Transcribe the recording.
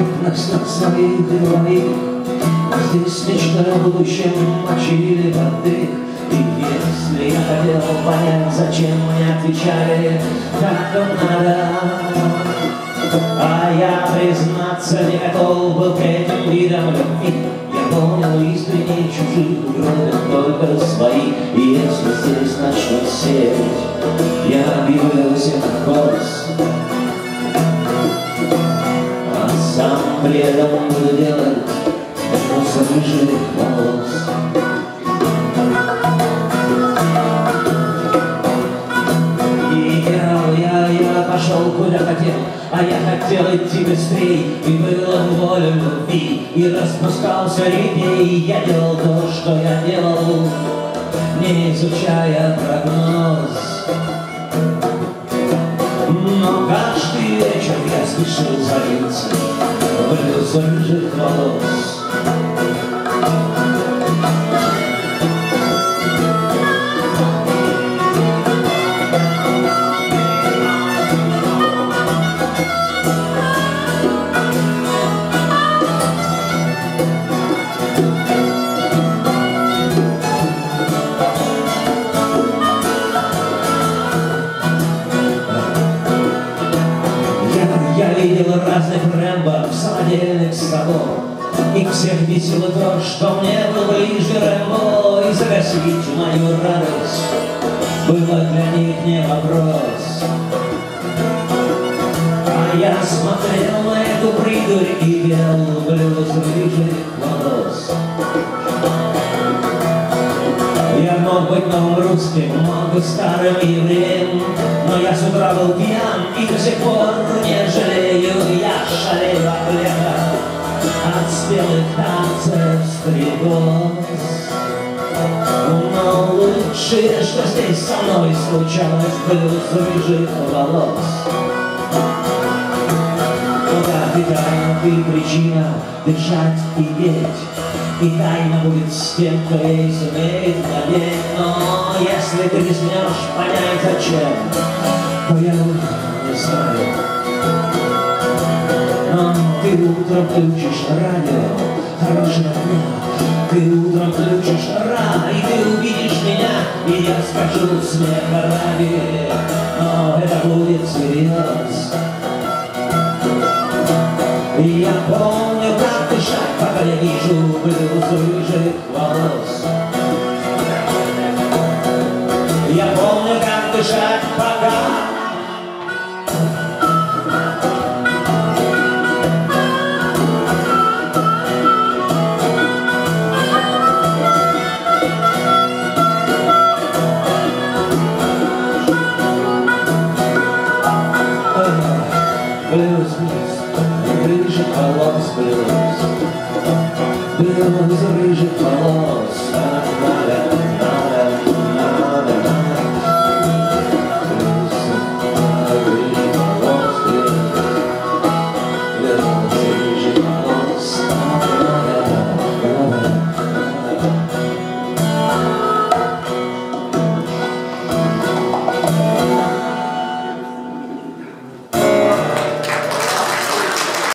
нас на своих двоих. Здесь мечта о будущем мочили воды. И если я хотел понять, зачем мне отвечали, как надо, а я, признаться, не готов был к этим видам любви. Я понял искренне чужих угрозок, только свои. И если здесь начнут сеять, я объявлю всем голос, а сам при этом буду делать просто рыжих волос. Я пошел куда хотел, а я хотел идти быстрей. И было воля любви, и распускался репей. Я делал то, что я делал, не изучая прогноз. Но каждый вечер я спешил зариться в блюз рыжих волос. Я видел разных Рэмбо в самодельных столов. Их всех бесило то, что мне был ближе Рэмбо. И загасить мою радость было для них не вопрос. А я смотрел на эту придурь и пел блюз рыжих волос. Я мог быть новым русским, мог быть старым евреем, но я с утра был пьян и до сих пор не жалею. Я шалею от лета, от спелых танцев стрекоз. Но лучшее, что здесь со мной случалось, блюз рыжих волос. Да, ты тайна, ты причина дышать и петь. И тайна будет с тем, кто ей сумеет владеть. Но если ты не смешь понять зачем, то я не знаю. Но ты утром включишь радио, хорошего дня. Ты утром включишь и ты увидишь меня, и я скажу смеха ради, но это будет всерьез. И я помню, как дышать, пока я вижу блюз рыжих волос. Я помню, как дышать, пока блюз рыжих волос, блюз рыжих волос.